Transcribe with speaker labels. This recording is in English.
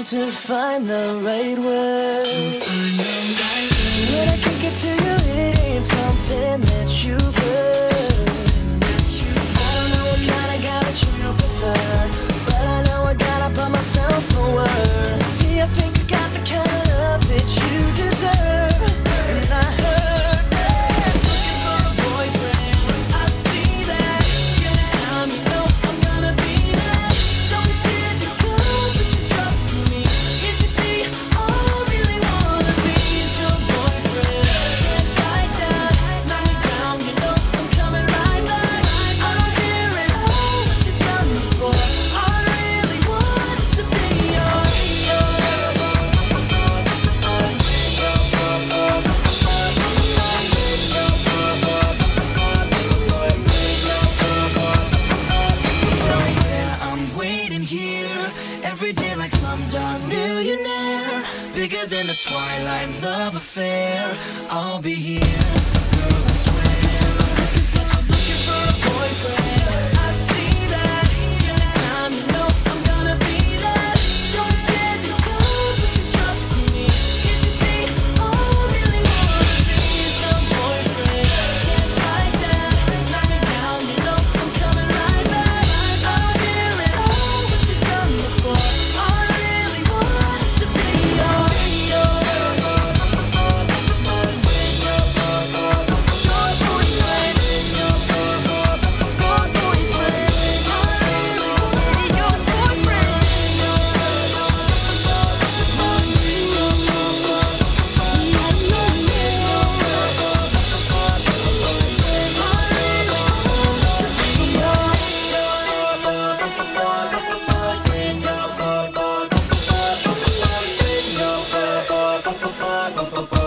Speaker 1: to find the right word. When I kick it to you, it ain't something that you've heard. I don't know what kind of guy that you prefer, but I know I gotta put myself forward. See, I think you got the kind of love that you deserve. And I heard that looking for a boyfriend. I see that. Give me time, you know I'm gonna be there. Don't be scared to go, put your trust in me. Can't you see, all I really wanna be is your boyfriend. Can't fight that, knock me down, you know I'm coming right back. I don't care at all what you've done before. All I really want is to be yours. Tell me where I'm waiting here. Every day like Slumdog Millionaire. Bigger than a Twilight love affair. I'll be here, girl, I swear. I'm looking for a boyfriend. I see that. Give me time, you know I'm gonna be there. Don't be scared to go, put your trust in me. Can't you see, all I really wanna be is your boyfriend. Can't fight that, knock me down, you know I'm coming right back. I don't care at all what you've done before. All I really want is to be yours. Your boyfriend.